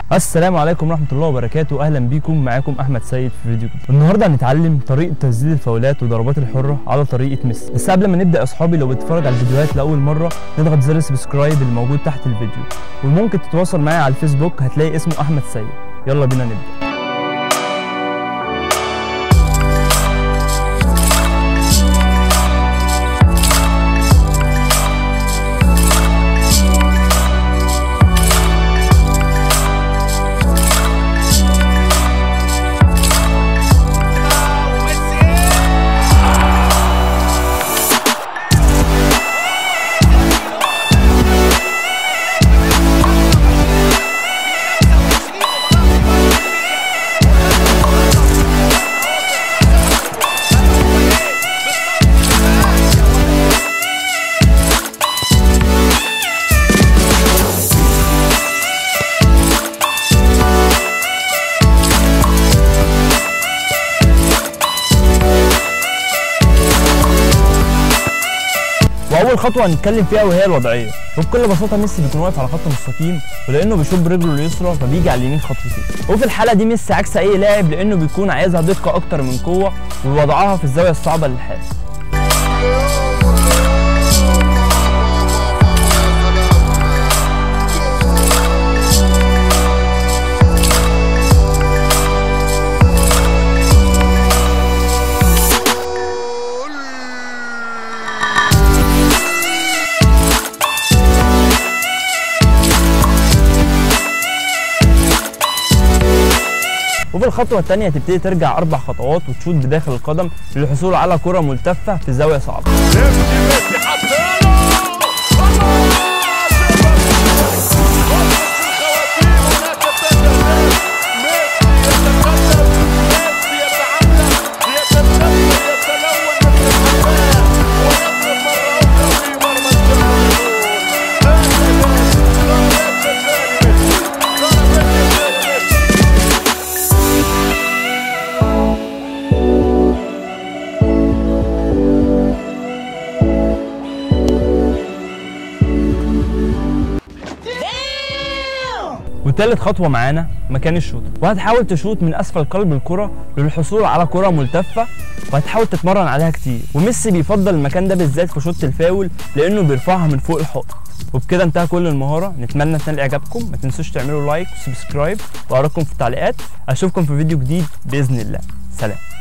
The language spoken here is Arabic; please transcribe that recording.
السلام عليكم ورحمة الله وبركاته. أهلا بيكم، معاكم أحمد سيد في فيديو جديد. النهارده هنتعلم طريقة تسديد الفاولات وضربات الحرة على طريقة ميسي. بس قبل ما نبدأ يا أصحابي، لو بتتفرج على الفيديوهات لأول مرة نضغط زر سبسكرايب اللي موجود تحت الفيديو، وممكن تتواصل معايا على الفيسبوك هتلاقي اسمه أحمد سيد. يلا بينا نبدأ. واول خطوه هنتكلم فيها وهي الوضعيه. وبكل بساطه ميسي بيكون واقف على خط مستقيم، ولانه بيشوط برجله اليسرى فبيجي على اليمين خطوتين. وفي الحاله دي ميسي عكس اي لاعب، لانه بيكون عايزها دقه اكتر من قوه ووضعها في الزاويه الصعبه للحارس. وفي الخطوة الثانية هتبتدي ترجع 4 خطوات وتشوط بداخل القدم للحصول على كرة ملتفة في زاوية صعبة. وثالث خطوة معانا مكان الشوط، وهتحاول تشوط من اسفل قلب الكرة للحصول على كرة ملتفة، وهتحاول تتمرن عليها كتير. وميسي بيفضل المكان ده بالذات في شوط الفاول لانه بيرفعها من فوق الحائط. وبكده انتهى كل المهارة. نتمنى تنال اعجابكم، ما تنسوش تعملوا لايك وسبسكرايب وارائكم في التعليقات. اشوفكم في فيديو جديد باذن الله. سلام.